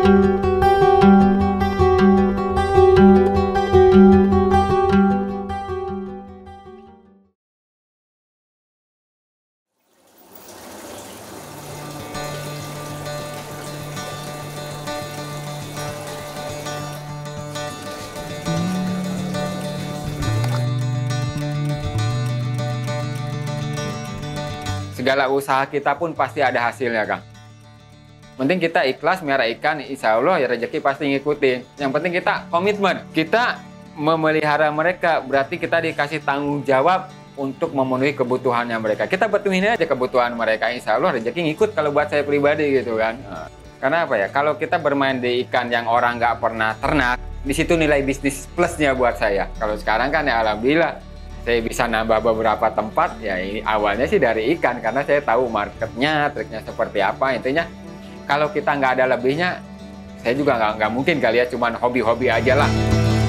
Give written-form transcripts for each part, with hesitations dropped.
Segala usaha kita pun pasti ada hasilnya, Kang. Penting kita ikhlas melihara ikan, insya Allah ya rezeki pasti ngikutin. Yang penting kita komitmen. Kita memelihara mereka, berarti kita dikasih tanggung jawab untuk memenuhi kebutuhannya mereka. Kita penuhin aja kebutuhan mereka, insya Allah rezeki ngikut kalau buat saya pribadi gitu kan. Karena apa ya, kalau kita bermain di ikan yang orang nggak pernah ternak, di situ nilai bisnis plusnya buat saya. Kalau sekarang kan ya alhamdulillah, saya bisa nambah beberapa tempat, ya ini awalnya sih dari ikan, karena saya tahu marketnya, triknya seperti apa. Intinya, kalau kita nggak ada lebihnya, saya juga nggak mungkin kali ya, cuman hobi-hobi aja lah.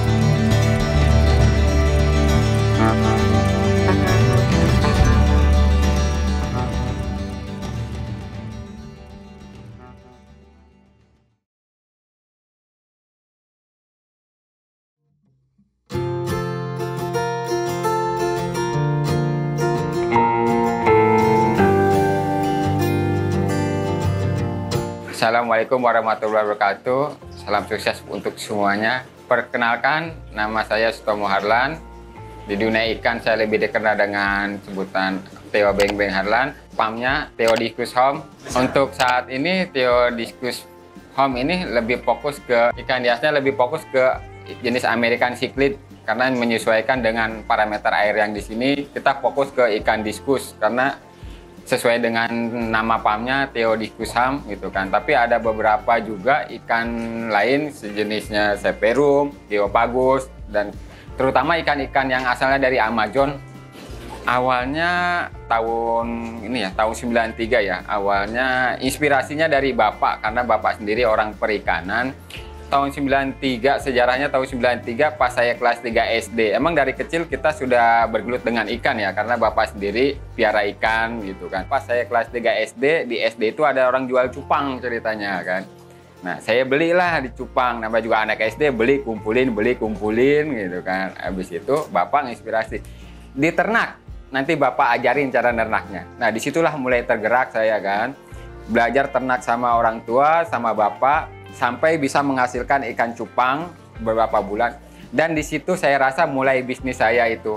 Assalamualaikum warahmatullahi wabarakatuh. Salam sukses untuk semuanya. Perkenalkan, nama saya Sutomo Harlan. Di dunia ikan saya lebih dikenal dengan sebutan Theo Beng Beng Harlan. Pamnya Theodiscus Home. Untuk saat ini Theodiscus Home ini lebih fokus ke ikan hiasnya, lebih fokus ke jenis American Cichlid karena menyesuaikan dengan parameter air yang di sini. Kita fokus ke ikan diskus karena sesuai dengan nama pamnya Theodiscus Home gitu kan. Tapi ada beberapa juga ikan lain sejenisnya Severum, Theopagus, dan terutama ikan-ikan yang asalnya dari Amazon. Awalnya tahun 93 ya. Awalnya inspirasinya dari bapak karena bapak sendiri orang perikanan. Tahun 93, sejarahnya tahun 93 pas saya kelas 3 SD. Emang dari kecil kita sudah bergelut dengan ikan ya, karena bapak sendiri piara ikan gitu kan. Pas saya kelas 3 SD, di SD itu ada orang jual cupang ceritanya kan. Nah, saya belilah di cupang, namanya juga anak SD, beli kumpulin gitu kan. Habis itu bapak nginspirasi, di ternak, nanti bapak ajarin cara nernaknya. Nah, disitulah mulai tergerak saya kan. Belajar ternak sama orang tua, sama bapak, sampai bisa menghasilkan ikan cupang beberapa bulan. Dan di situ saya rasa mulai bisnis saya itu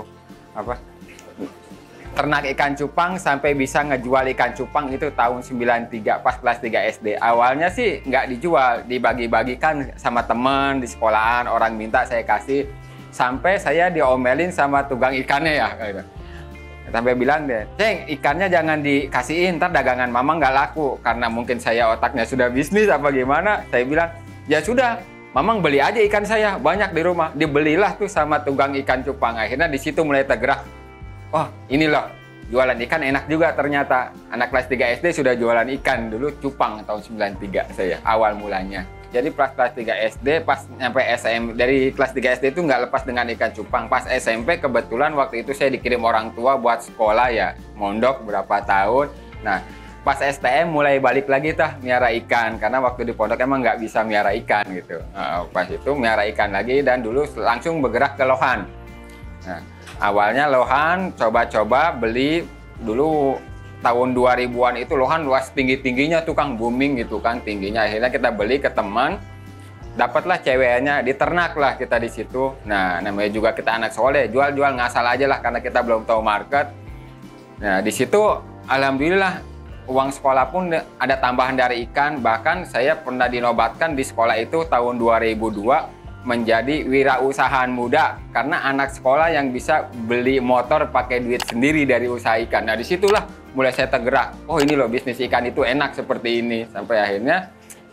ternak ikan cupang sampai bisa ngejual ikan cupang itu tahun 93 pas kelas 3 SD. Awalnya sih nggak dijual, dibagi-bagikan sama teman di sekolahan, orang minta saya kasih, sampai saya diomelin sama tukang ikannya ya. Sampai bilang deh, "Ceng, ikannya jangan dikasihin, ntar dagangan mama nggak laku." Karena mungkin saya otaknya sudah bisnis apa gimana, saya bilang, "Ya sudah, mamang beli aja ikan saya, banyak di rumah." Dibelilah tuh sama tukang ikan cupang. Akhirnya di situ mulai tergerak. Oh, ini loh, jualan ikan enak juga ternyata. Anak kelas 3 SD sudah jualan ikan, dulu cupang tahun 93 saya, awal mulanya. Jadi pas kelas 3 SD, pas nyampe SMP, dari kelas 3 SD itu nggak lepas dengan ikan cupang. Pas SMP kebetulan waktu itu saya dikirim orang tua buat sekolah ya, mondok berapa tahun. Nah, pas STM mulai balik lagi miara ikan, karena waktu di pondok emang nggak bisa miara ikan gitu. Nah, pas itu miara ikan lagi dan dulu langsung bergerak ke lohan. Nah, awalnya lohan, coba-coba beli dulu. Tahun 2000-an itu lohan luas tinggi-tingginya tukang booming gitu kan tingginya. Akhirnya kita beli ke teman, dapatlah ceweknya, diternak lah kita di situ. Nah, namanya juga kita anak soleh, jual-jual ngasal aja lah karena kita belum tahu market. Nah, di situ alhamdulillah uang sekolah pun ada tambahan dari ikan. Bahkan saya pernah dinobatkan di sekolah itu tahun 2002 menjadi wirausahaan muda karena anak sekolah yang bisa beli motor pakai duit sendiri dari usaha ikan. Nah, disitulah mulai saya tergerak. Oh, ini loh bisnis ikan itu enak seperti ini. Sampai akhirnya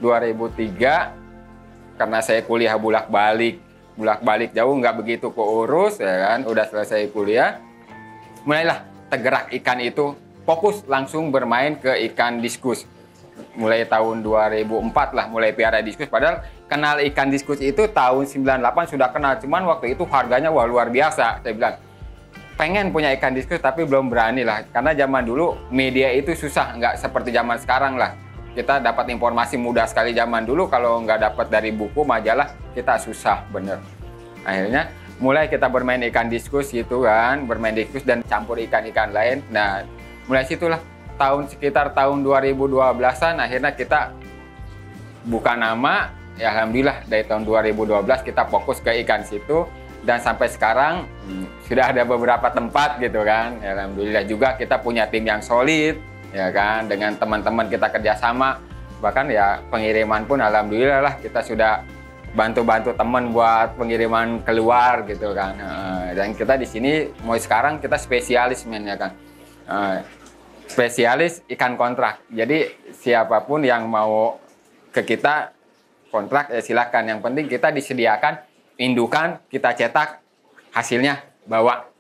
2003 karena saya kuliah bolak-balik jauh, nggak begitu keurus ya kan. Udah selesai kuliah, mulailah tergerak ikan itu. Fokus langsung bermain ke ikan diskus. Mulai tahun 2004 lah mulai piara diskus. Padahal kenal ikan diskus itu tahun 98 sudah kenal. Cuman waktu itu harganya wah luar biasa. Saya bilang pengen punya ikan diskus tapi belum berani lah. Karena zaman dulu media itu susah, nggak seperti zaman sekarang lah. kita dapat informasi mudah sekali. Zaman dulu kalau nggak dapat dari buku, majalah, kita susah bener. Akhirnya mulai kita bermain ikan diskus gitu kan, bermain diskus dan campur ikan-ikan lain. Nah, mulai situlah sekitar tahun 2012-an akhirnya kita buka nama. Ya alhamdulillah dari tahun 2012 kita fokus ke ikan situ dan sampai sekarang sudah ada beberapa tempat gitu kan. Ya, alhamdulillah juga kita punya tim yang solid ya kan, dengan teman-teman kita kerjasama. Bahkan ya pengiriman pun alhamdulillah lah kita sudah bantu-bantu teman buat pengiriman keluar gitu kan. Dan kita di sini mulai sekarang kita spesialis men ya kan. Spesialis ikan kontrak. Jadi siapapun yang mau ke kita kontrak ya silakan. Yang penting kita disediakan indukan, kita cetak, hasilnya bawa.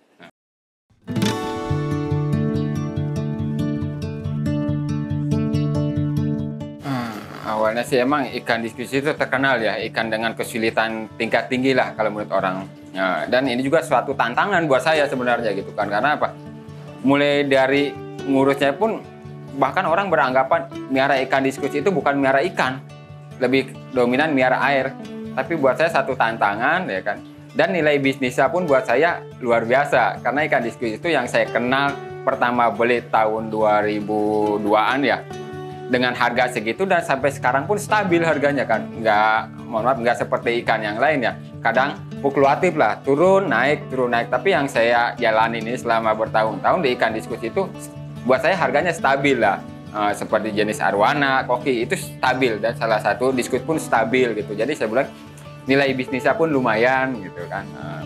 Awalnya sih emang ikan diskus itu terkenal ya, ikan dengan kesulitan tingkat tinggi lah kalau menurut orang. Nah, dan ini juga suatu tantangan buat saya sebenarnya gitu kan. Karena apa? Mulai dari ngurusnya pun bahkan orang beranggapan miara ikan diskus itu bukan miara ikan, lebih dominan miara air. Tapi buat saya satu tantangan ya kan. Dan nilai bisnisnya pun buat saya luar biasa. Karena ikan diskus itu yang saya kenal pertama beli tahun 2002-an ya. Dengan harga segitu dan sampai sekarang pun stabil harganya kan. Nggak seperti ikan yang lain ya. Kadang fluktuatif lah, turun naik. Tapi yang saya jalani ini selama bertahun-tahun di ikan diskus itu buat saya harganya stabil lah. Seperti jenis arwana, koki itu stabil dan salah satu diskus pun stabil gitu. Jadi saya bilang nilai bisnisnya pun lumayan gitu kan.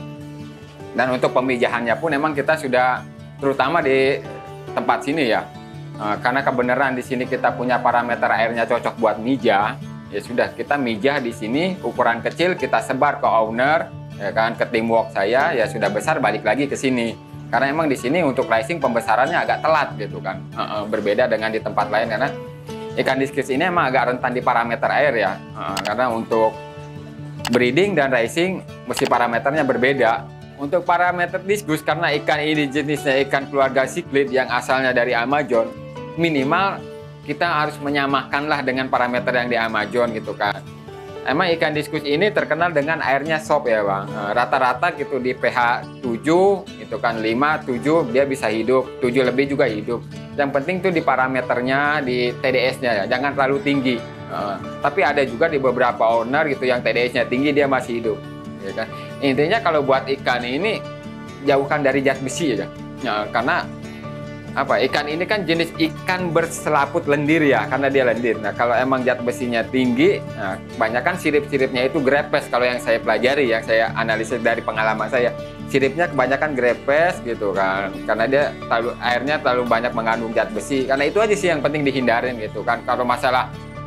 Dan untuk pemijahannya pun memang kita sudah terutama di tempat sini ya. Karena kebenaran di sini kita punya parameter airnya cocok buat mijah, ya sudah kita mijah di sini ukuran kecil kita sebar ke owner, ya kan, ke teamwork saya ya sudah besar balik lagi ke sini. Karena emang di sini untuk rising pembesarannya agak telat gitu kan, berbeda dengan di tempat lain karena ikan diskus ini emang agak rentan di parameter air ya, karena untuk breeding dan rising mesti parameternya berbeda. Untuk parameter diskus karena ikan ini jenisnya ikan keluarga cichlid yang asalnya dari Amazon, minimal kita harus menyamakanlah dengan parameter yang di Amazon gitu kan. Emang ikan diskus ini terkenal dengan airnya sop ya bang. Rata-rata gitu di pH 7 itu kan 5, 7 dia bisa hidup, 7 lebih juga hidup. Yang penting tuh di parameternya, di TDS-nya ya, jangan terlalu tinggi. Tapi ada juga di beberapa owner gitu yang TDS-nya tinggi dia masih hidup. Ya kan? Intinya kalau buat ikan ini jauhkan dari zat besi ya. Karena apa? Ikan ini kan jenis ikan berselaput lendir ya, karena dia lendir. Nah, kalau emang zat besinya tinggi, nah, kebanyakan sirip-siripnya itu grepes. Kalau yang saya pelajari, yang saya analisis dari pengalaman saya, siripnya kebanyakan grepes gitu kan. Karena dia airnya terlalu banyak mengandung zat besi. Karena itu aja sih yang penting dihindarin gitu kan. Kalau masalah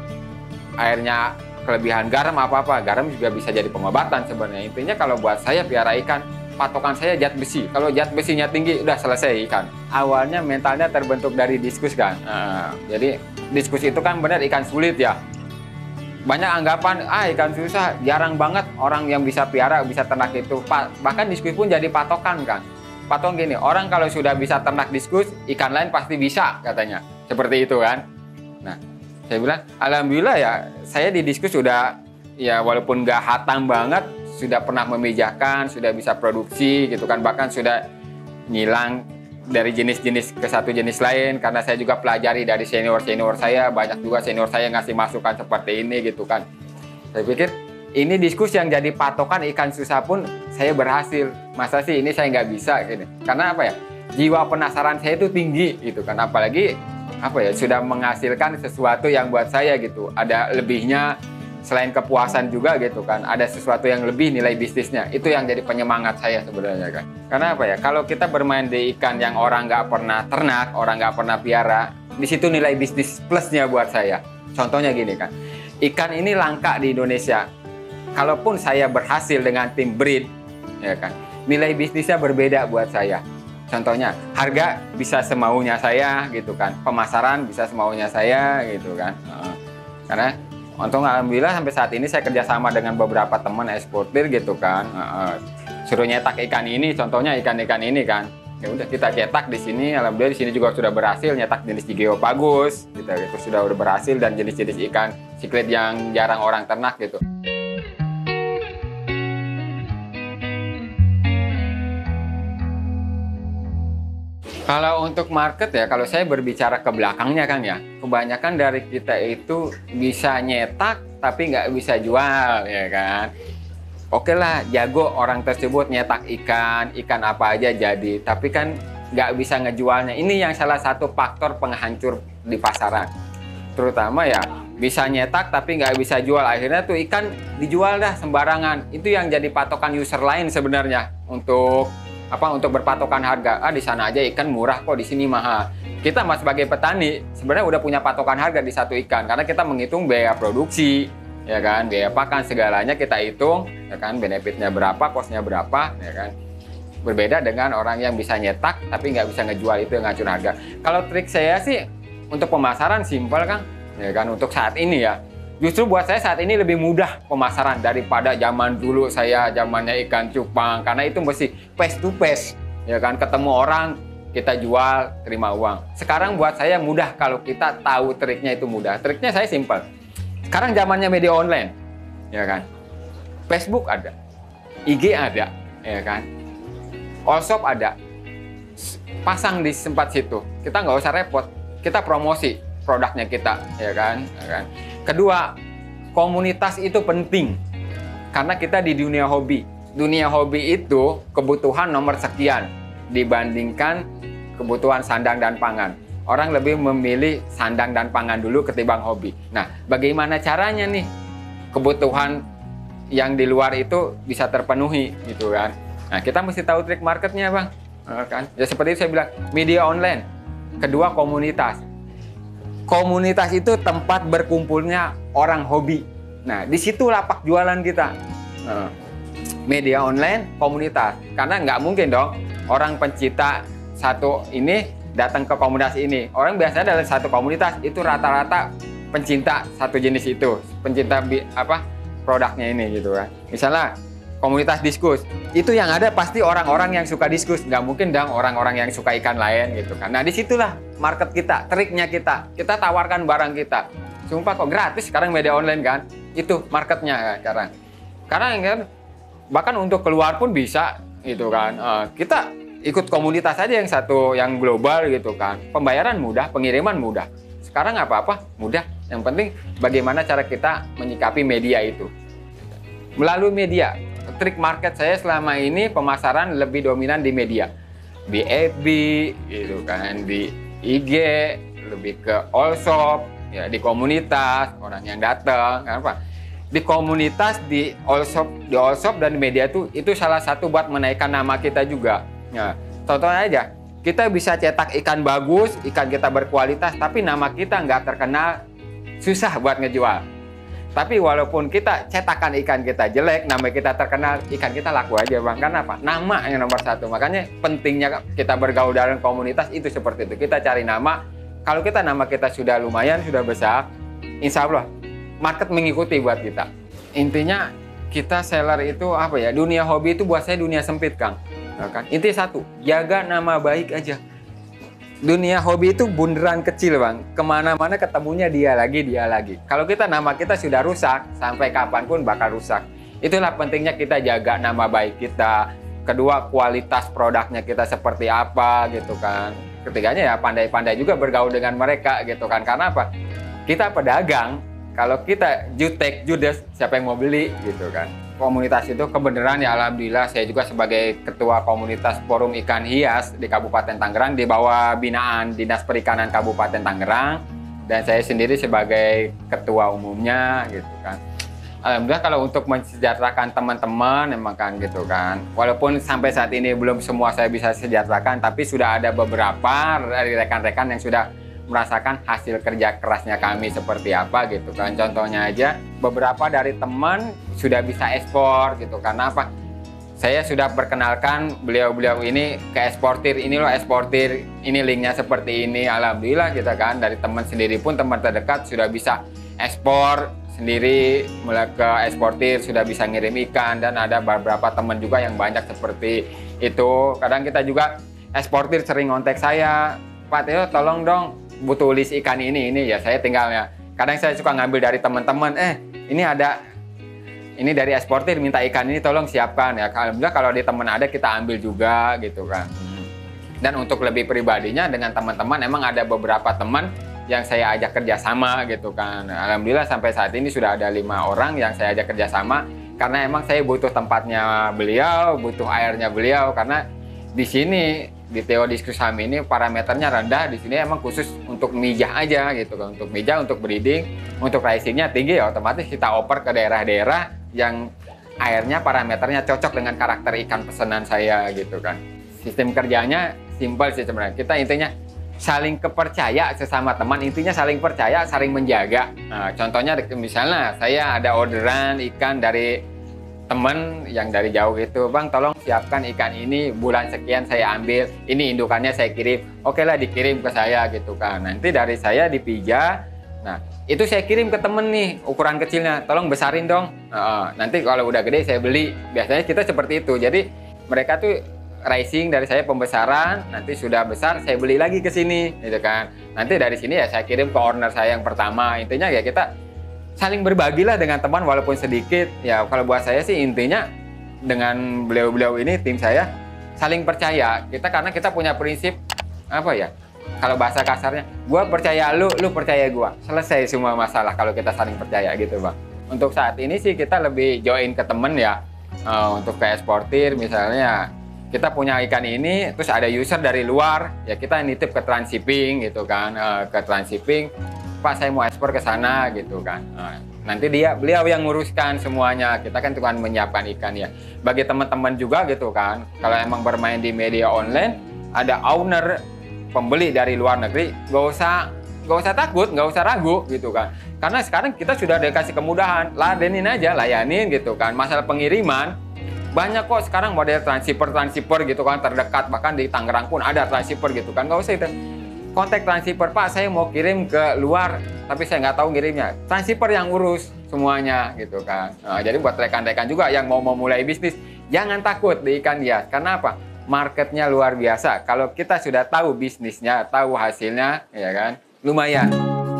airnya kelebihan garam apa-apa, garam juga bisa jadi pengobatan sebenarnya. Intinya kalau buat saya piara ikan, patokan saya zat besi. Kalau zat besinya tinggi, udah selesai ikan. Awalnya mentalnya terbentuk dari diskus kan. Jadi diskus itu kan benar ikan sulit ya. Banyak anggapan, ikan susah, jarang banget orang yang bisa piara, bisa ternak itu. Bahkan diskus pun jadi patokan kan. Patokan gini, orang kalau sudah bisa ternak diskus, ikan lain pasti bisa katanya. Seperti itu kan. Nah, saya bilang, alhamdulillah ya, saya di diskus sudah, ya walaupun nggak hatam banget, sudah pernah memijahkan, sudah bisa produksi gitu kan, bahkan sudah ngilang dari jenis-jenis ke satu jenis lain, karena saya juga pelajari dari senior-senior saya, banyak juga senior saya ngasih masukan seperti ini gitu kan. Saya pikir, ini diskus yang jadi patokan ikan susah pun saya berhasil. Masa sih ini saya nggak bisa gini? Karena apa ya, jiwa penasaran saya itu tinggi gitu kan, apalagi apa ya, sudah menghasilkan sesuatu yang buat saya gitu, ada lebihnya selain kepuasan juga gitu kan, ada sesuatu yang lebih nilai bisnisnya, itu yang jadi penyemangat saya sebenarnya kan. Karena apa ya, kalau kita bermain di ikan yang orang nggak pernah ternak, orang nggak pernah piara, di situ nilai bisnis plusnya buat saya. Contohnya gini kan, ikan ini langka di Indonesia, kalaupun saya berhasil dengan tim breed ya kan, nilai bisnisnya berbeda buat saya. Contohnya, harga bisa semaunya saya gitu kan, pemasaran bisa semaunya saya gitu kan. Karena untung alhamdulillah sampai saat ini saya kerjasama dengan beberapa teman eksportir gitu kan. Suruh nyetak ikan ini, contohnya ikan-ikan ini kan. Ya udah kita cetak di sini, alhamdulillah di sini juga sudah berhasil nyetak jenis Geopagus gitu, sudah berhasil, dan jenis-jenis ikan siklet yang jarang orang ternak gitu. Kalau untuk market ya, kalau saya berbicara ke belakangnya kan ya, kebanyakan dari kita itu bisa nyetak tapi nggak bisa jual ya kan. Oke lah, jago orang tersebut nyetak ikan apa aja jadi, tapi kan nggak bisa ngejualnya. Ini yang salah satu faktor penghancur di pasaran. Terutama ya, bisa nyetak tapi nggak bisa jual, akhirnya tuh ikan dijual dah sembarangan. Itu yang jadi patokan user lain sebenarnya untuk untuk berpatokan harga. Di sana aja ikan murah kok, di sini mahal. Kita sebagai petani sebenarnya udah punya patokan harga di satu ikan, karena kita menghitung biaya produksi, ya kan, biaya pakan segalanya kita hitung, ya kan, benefitnya berapa, costnya berapa, ya kan. Berbeda dengan orang yang bisa nyetak tapi nggak bisa ngejual, itu yang ngacur harga. Kalau trik saya sih untuk pemasaran simpel Kang, ya kan, untuk saat ini ya. Justru buat saya saat ini lebih mudah pemasaran daripada zaman dulu saya zamannya ikan cupang, karena itu mesti face to face, ya kan, ketemu orang, kita jual, terima uang. Sekarang buat saya mudah kalau kita tahu triknya, itu mudah. Triknya saya simpel. Sekarang zamannya media online, ya kan. Facebook ada, IG ada, ya kan. Allshop ada. Pasang di tempat situ. Kita nggak usah repot. Kita promosi produknya kita, ya kan. Ya kan. Kedua, komunitas itu penting. Karena kita di dunia hobi. Dunia hobi itu kebutuhan nomor sekian dibandingkan kebutuhan sandang dan pangan. Orang lebih memilih sandang dan pangan dulu ketimbang hobi. Nah, bagaimana caranya nih kebutuhan yang di luar itu bisa terpenuhi gitu kan. Nah, kita mesti tahu trik marketnya Bang. Kan? Ya seperti itu saya bilang, media online. Kedua, komunitas. Komunitas itu tempat berkumpulnya orang hobi. Nah, di situ lapak jualan kita. Media online, komunitas. Karena nggak mungkin dong orang pencinta satu ini datang ke komunitas ini. Orang biasanya dalam satu komunitas itu rata-rata pencinta satu jenis itu, pencinta produknya ini gitu kan. Misalnya komunitas diskus, itu yang ada pasti orang-orang yang suka diskus, nggak mungkin dong orang-orang yang suka ikan lain gitu kan. Nah, disitulah market kita, triknya kita tawarkan barang kita. Sumpah kok gratis sekarang media online kan, itu marketnya sekarang. Karena kan bahkan untuk keluar pun bisa gitu kan. Kita ikut komunitas aja yang satu, yang global gitu kan. Pembayaran mudah, pengiriman mudah. Sekarang apa-apa mudah. Yang penting bagaimana cara kita menyikapi media itu. Melalui media. Trik market saya selama ini pemasaran lebih dominan di media, di FB gitu kan, di IG, lebih ke Allshop, ya di komunitas orang yang datang, apa di komunitas, di Allshop dan di media itu salah satu buat menaikkan nama kita juga. Nah, contohnya aja, kita bisa cetak ikan bagus, ikan kita berkualitas, tapi nama kita nggak terkenal, susah buat ngejual. Tapi walaupun kita cetakan ikan kita jelek, nama kita terkenal, ikan kita laku aja Bang. Karena apa? Nama yang nomor satu. Makanya pentingnya kita bergaul dalam komunitas itu seperti itu. Kita cari nama. Kalau nama kita sudah lumayan, sudah besar, insya Allah market mengikuti buat kita. Intinya kita seller itu apa ya? Dunia hobi itu buat saya dunia sempit Kang. Kan? Intinya satu, jaga nama baik aja. Dunia hobi itu bunderan kecil Bang, kemana-mana ketemunya dia lagi. Kalau nama kita sudah rusak, sampai kapanpun bakal rusak. Itulah pentingnya kita jaga nama baik kita. Kedua, kualitas produknya kita seperti apa gitu kan. Ketiganya ya pandai-pandai juga bergaul dengan mereka gitu kan. Karena apa? Kita pedagang, kalau kita jutek, judes, siapa yang mau beli gitu kan. Komunitas itu kebenaran ya alhamdulillah, saya juga sebagai ketua komunitas Forum Ikan Hias di Kabupaten Tangerang di bawah binaan Dinas Perikanan Kabupaten Tangerang, dan saya sendiri sebagai ketua umumnya gitu kan. Alhamdulillah kalau untuk mensejahterakan teman-teman memang kan gitu kan. Walaupun sampai saat ini belum semua saya bisa sejahterakan, tapi sudah ada beberapa dari rekan-rekan yang sudah merasakan hasil kerja kerasnya kami seperti apa gitu kan. Contohnya aja beberapa dari teman sudah bisa ekspor gitu. Karena apa? Saya sudah perkenalkan beliau-beliau ini ke eksportir, ini loh eksportir, ini linknya seperti ini. Alhamdulillah kita kan dari teman sendiri pun, teman terdekat sudah bisa ekspor sendiri, mulai ke eksportir sudah bisa ngirim ikan, dan ada beberapa teman juga yang banyak seperti itu. Kadang kita juga eksportir sering ngontek saya, Pak Teo tolong dong butuh list ikan ini ya saya tinggal ya. Kadang saya suka ngambil dari teman-teman, ini ada ini dari eksportir minta ikan ini tolong siapkan ya. Alhamdulillah kalau di teman ada kita ambil juga gitu kan. Dan untuk lebih pribadinya dengan teman-teman emang ada beberapa teman yang saya ajak kerjasama gitu kan. Alhamdulillah sampai saat ini sudah ada 5 orang yang saya ajak kerjasama karena emang saya butuh tempatnya beliau, butuh airnya beliau karena di sini di Theo Discus Ham ini parameternya rendah, di sini emang khusus untuk mijah aja gitu kan, untuk mijah, untuk breeding, untuk risingnya tinggi ya otomatis kita oper ke daerah-daerah yang airnya parameternya cocok dengan karakter ikan pesanan saya gitu kan. Sistem kerjanya simpel sih sebenarnya, kita intinya saling kepercaya sesama teman, intinya saling percaya, saling menjaga. Nah, contohnya misalnya saya ada orderan ikan dari temen yang dari jauh gitu, Bang tolong siapkan ikan ini bulan sekian saya ambil, ini indukannya saya kirim, oke lah dikirim ke saya gitu kan. Nanti dari saya dipijah, nah itu saya kirim ke temen nih ukuran kecilnya, tolong besarin dong, nanti kalau udah gede saya beli. Biasanya kita seperti itu, jadi mereka tuh rising dari saya pembesaran, nanti sudah besar saya beli lagi ke sini gitu kan. Nanti dari sini ya saya kirim ke owner saya yang pertama. Intinya ya kita saling berbagilah dengan teman walaupun sedikit. Ya kalau buat saya sih intinya dengan beliau-beliau ini tim saya saling percaya. Karena kita punya prinsip apa ya? Kalau bahasa kasarnya, gua percaya lu percaya gua. Selesai semua masalah kalau kita saling percaya gitu, Bang. Untuk saat ini sih kita lebih join ke temen ya. Untuk ke eksportir misalnya kita punya ikan ini terus ada user dari luar, ya kita nitip ke Transshipping gitu kan, ke Transshipping. Pak saya mau ekspor ke sana gitu kan. Nanti beliau yang nguruskan semuanya. Kita kan cuma menyiapkan ikan ya. Bagi teman-teman juga gitu kan. Kalau emang bermain di media online, ada owner pembeli dari luar negeri, nggak usah takut, nggak usah ragu gitu kan. Karena sekarang kita sudah dikasih kemudahan, ladenin aja, layanin gitu kan. Masalah pengiriman banyak kok sekarang model transshipper gitu kan terdekat, bahkan di Tangerang pun ada transshipper gitu kan. Nggak usah itu. Kontak transshipper, Pak saya mau kirim ke luar tapi saya nggak tahu ngirimnya, transshipper yang urus semuanya gitu kan. Jadi buat rekan-rekan juga yang mau mulai bisnis jangan takut di ikan hias. Karena apa? Marketnya luar biasa. Kalau kita sudah tahu bisnisnya, tahu hasilnya ya kan, lumayan.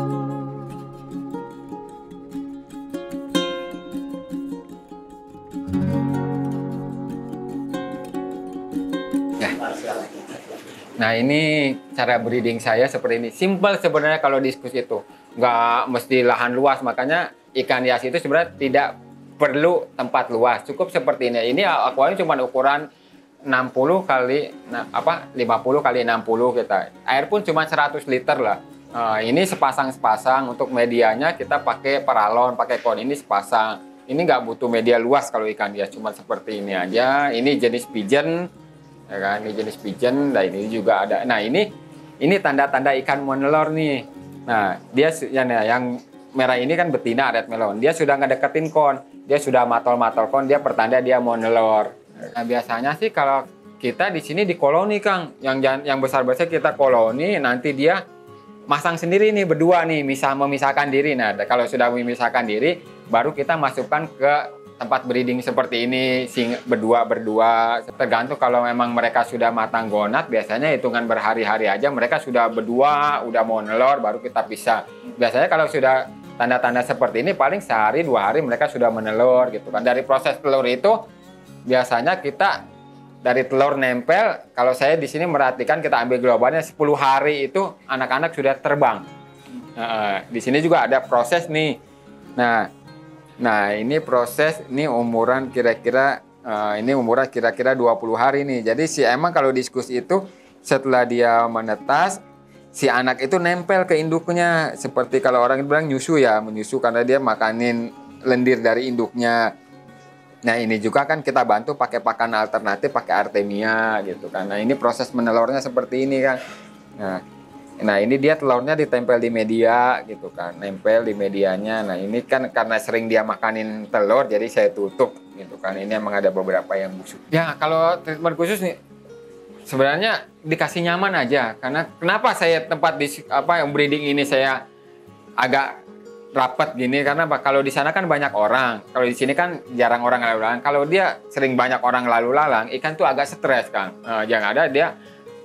Nah ini cara breeding saya seperti ini. Simple sebenarnya kalau diskusi itu. Nggak mesti lahan luas. Makanya ikan hias itu sebenarnya tidak perlu tempat luas. Cukup seperti ini. Ini akuarium cuma ukuran 60 kali 50 kali 60 kita. Air pun cuma 100 liter lah. Ini sepasang-sepasang. Untuk medianya kita pakai paralon, pakai kon. Ini sepasang. Ini nggak butuh media luas kalau ikan hias. Cuma seperti ini aja. Ini jenis pigeon. Ya kan, ini jenis pigeon, nah ini juga ada. Nah ini tanda-tanda ikan mau nelor nih. Nah dia yang merah ini kan betina red melon. Dia sudah ngedeketin kon, dia sudah matol-matol kon, dia pertanda dia mau nelor. Nah biasanya sih kalau kita di sini di koloni Kang, yang besar-besar kita koloni, nanti dia masang sendiri nih berdua nih, memisahkan diri. Nah kalau sudah memisahkan diri, baru kita masukkan ke tempat breeding seperti ini, berdua. Tergantung kalau memang mereka sudah matang gonat, biasanya hitungan berhari-hari aja mereka sudah berdua, udah mau nelor, baru kita pisah. Biasanya kalau sudah tanda-tanda seperti ini, paling sehari 2 hari mereka sudah menelur gitu kan. Dari proses telur itu, biasanya kita dari telur nempel, kalau saya di sini merhatikan kita ambil globalnya 10 hari itu anak-anak sudah terbang. Di sini juga ada proses nih. Nah ini proses, ini umuran kira-kira 20 hari nih. Jadi emang kalau diskusi itu setelah dia menetas, si anak itu nempel ke induknya. Seperti kalau orang bilang nyusu ya, menyusu karena dia makanin lendir dari induknya. Nah ini juga kan kita bantu pakai pakan alternatif, pakai Artemia gitu kan. Nah ini proses menelurnya seperti ini kan. Nah ini dia telurnya ditempel di media gitu kan, nempel di medianya. Nah ini kan karena sering dia makanin telur, jadi saya tutup gitu kan. Ini emang ada beberapa yang busuk. Ya kalau treatment khusus nih, sebenarnya dikasih nyaman aja. Karena kenapa saya tempat yang breeding ini saya agak rapat gini? Karena kalau di sana kan banyak orang, kalau di sini kan jarang orang lalu lalang. Kalau dia sering banyak orang lalu lalang, ikan tuh agak stres kan. Yang ada dia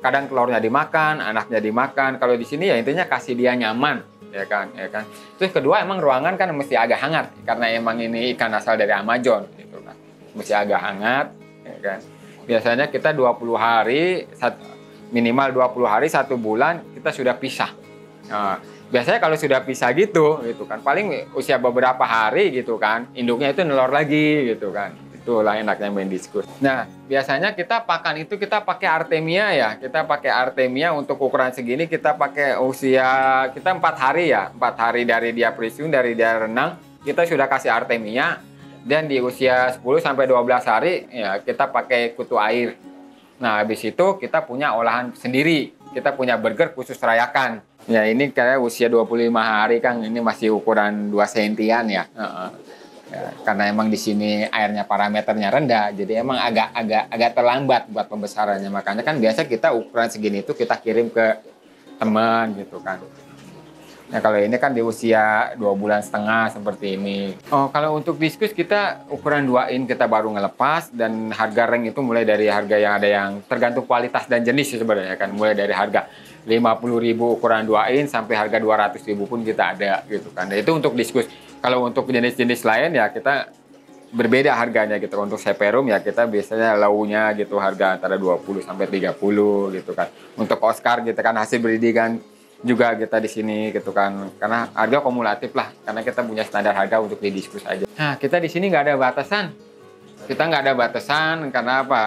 kadang telurnya dimakan, anaknya dimakan. Kalau di sini ya intinya kasih dia nyaman, ya kan, ya kan. Terus kedua emang ruangan kan mesti agak hangat karena emang ini ikan asal dari Amazon, gitu kan. Mesti agak hangat, ya kan. Biasanya kita 20 hari, minimal 20 hari 1 bulan kita sudah pisah. Nah, biasanya kalau sudah pisah gitu kan, paling usia beberapa hari gitu kan, induknya itu nelor lagi gitu kan. Itulah enaknya main diskus. Nah, biasanya kita pakan itu kita pakai Artemia ya. Kita pakai Artemia untuk ukuran segini kita pakai usia kita 4 hari ya. 4 hari dari dia presiun, dari dia renang, kita sudah kasih Artemia. Dan di usia 10 sampai 12 hari ya kita pakai kutu air. Nah, habis itu kita punya olahan sendiri. Kita punya burger khusus rayakan. Ya, ini kayak usia 25 hari Kang, ini masih ukuran 2 sentian ya. Ya, karena emang di sini airnya parameternya rendah, jadi emang agak terlambat buat pembesarannya. Makanya kan biasa kita ukuran segini itu kita kirim ke teman gitu kan. Nah, kalau ini kan di usia 2,5 bulan seperti ini. Oh, kalau untuk diskus kita ukuran 2 in kita baru ngelepas, dan harga rank itu mulai dari harga yang ada yang tergantung kualitas dan jenis sebenarnya kan. Mulai dari harga 50.000 ukuran 2 in sampai harga 200.000 pun kita ada gitu kan. Nah, itu untuk diskus. Kalau untuk jenis-jenis lain ya kita berbeda harganya gitu. Untuk seperum ya kita biasanya launya gitu harga antara 20 sampai 30 gitu kan. Untuk Oscar gitu kan hasil breedingan juga kita di sini gitu kan. Karena harga kumulatif lah, karena kita punya standar harga untuk di diskus aja. Nah, kita di sini nggak ada batasan. Kita nggak ada batasan karena apa?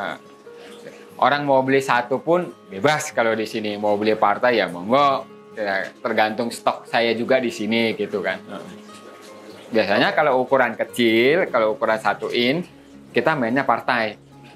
Orang mau beli satu pun bebas kalau di sini. Mau beli partai ya monggo. Ya, tergantung stok saya juga di sini gitu kan. Biasanya kalau ukuran kecil, kalau ukuran 1 in, kita mainnya partai.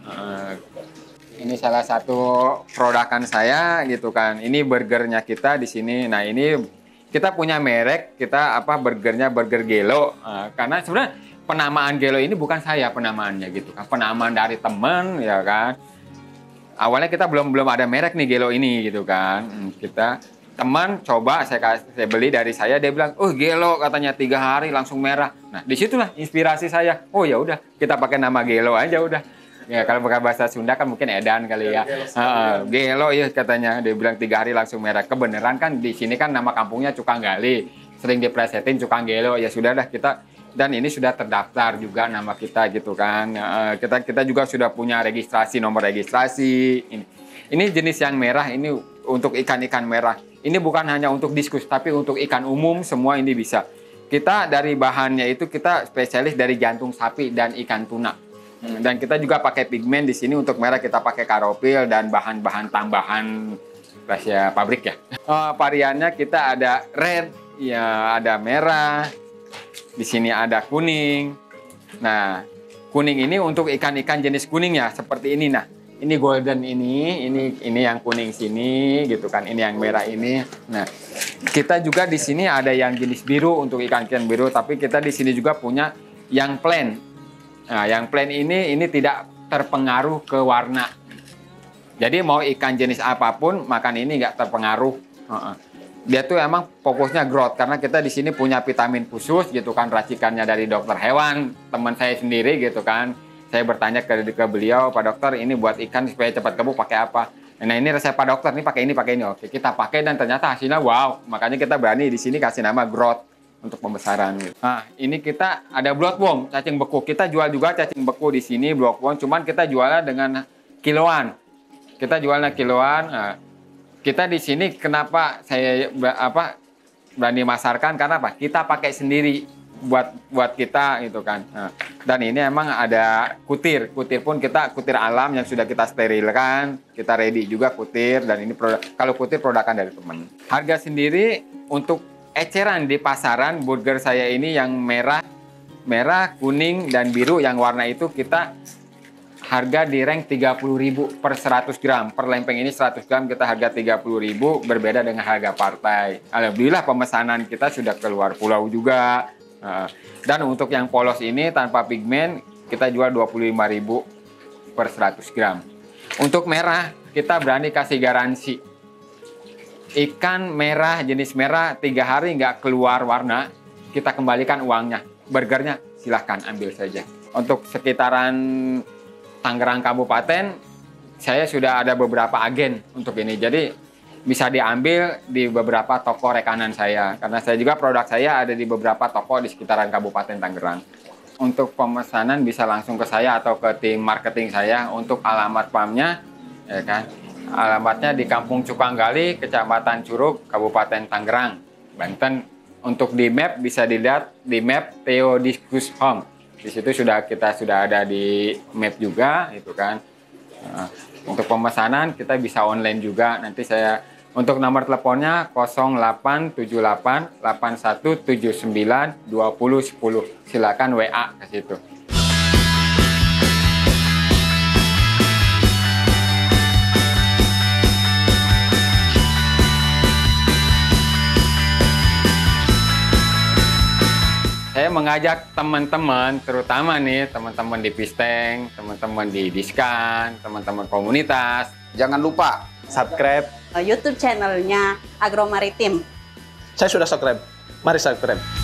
Ini salah satu produkan saya gitu kan. Ini burgernya kita di sini. Nah, ini kita punya merek, kita burgernya burger Gelo. Karena sebenarnya penamaan Gelo ini bukan saya penamaannya gitu kan. Penamaan dari teman ya kan. Awalnya kita belum ada merek nih Gelo ini gitu kan. Kita teman coba saya beli dari saya, dia bilang, "Oh, Gelo," katanya 3 hari langsung merah. Nah, disitulah inspirasi saya. Oh ya udah, kita pakai nama Gelo aja udah. Ya kalau pakai bahasa Sunda kan mungkin edan kali ya. Gelo ya katanya, dia bilang 3 hari langsung merah. Kebenaran kan di sini kan nama kampungnya Cukanggali. Sering dipresetin Cukang Gelo. Ya sudah dah kita, dan ini sudah terdaftar juga nama kita gitu kan. Kita juga sudah punya registrasi, nomor registrasi. Ini jenis yang merah, ini untuk ikan-ikan merah. Ini bukan hanya untuk diskus, tapi untuk ikan umum semua ini bisa. Kita dari bahannya itu kita spesialis dari jantung sapi dan ikan tuna. Dan kita juga pakai pigmen di sini untuk merah kita pakai karopil dan bahan-bahan tambahan rahasia pabrik ya. Variannya kita ada red, ya ada merah. Di sini ada kuning. Nah, kuning ini untuk ikan-ikan jenis kuning ya, seperti ini nah. Ini golden ini yang kuning sini gitu kan, ini yang merah ini. Nah, kita juga di sini ada yang jenis biru untuk ikan-ikan biru, tapi kita di sini juga punya yang plain. Nah, yang plain ini tidak terpengaruh ke warna. Jadi mau ikan jenis apapun makan ini nggak terpengaruh. Dia tuh emang fokusnya growth, karena kita di sini punya vitamin khusus gitu kan, racikannya dari dokter hewan, teman saya sendiri gitu kan. Saya bertanya ke beliau, "Pak Dokter, ini buat ikan supaya cepat gemuk pakai apa?" Nah, ini resep Pak Dokter, ini pakai ini, pakai ini. Oke, kita pakai dan ternyata hasilnya wow. Makanya kita berani di sini kasih nama growth untuk pembesaran. Gitu. Nah, ini kita ada bloodworm, cacing beku. Kita jual juga cacing beku di sini, bloodworm. Cuman kita jualnya dengan kiloan. Kita jualnya kiloan. Nah, kita di sini kenapa saya berani masarkan, karena apa? Kita pakai sendiri buat kita gitu kan. Nah, dan ini emang ada kutir pun kita kutir alam yang sudah kita sterilkan, kita ready juga kutir, dan ini kalau kutir produkan dari teman. Harga sendiri untuk eceran di pasaran burger saya ini yang merah, kuning dan biru, yang warna itu kita harga di rank 30.000 per 100 gram. Per lempeng ini 100 gram kita harga 30.000, berbeda dengan harga partai. Alhamdulillah pemesanan kita sudah keluar pulau juga. Dan untuk yang polos ini tanpa pigmen kita jual 25.000 per 100 gram. Untuk merah kita berani kasih garansi. Ikan merah jenis merah 3 hari nggak keluar warna, kita kembalikan uangnya. Burgernya silahkan ambil saja. Untuk sekitaran Tangerang Kabupaten saya sudah ada beberapa agen untuk ini. Jadi bisa diambil di beberapa toko rekanan saya. Karena saya juga produk saya ada di beberapa toko di sekitaran Kabupaten Tangerang. Untuk pemesanan bisa langsung ke saya atau ke tim marketing saya. Untuk alamat farmnya, ya kan, alamatnya di Kampung Cukanggali, Kecamatan Curug, Kabupaten Tangerang, Banten. Untuk di map bisa dilihat di map Theodiscus Home. Di situ kita sudah ada di map juga, itu kan. Nah, untuk pemesanan kita bisa online juga. Nanti saya untuk nomor teleponnya 0878 8179 2010. Silakan WA ke situ. Saya mengajak teman-teman, terutama nih teman-teman di Pisteng, teman-teman di Diskan, teman-teman komunitas. Jangan lupa subscribe YouTube channelnya Agromaritim. Saya sudah subscribe. Mari subscribe.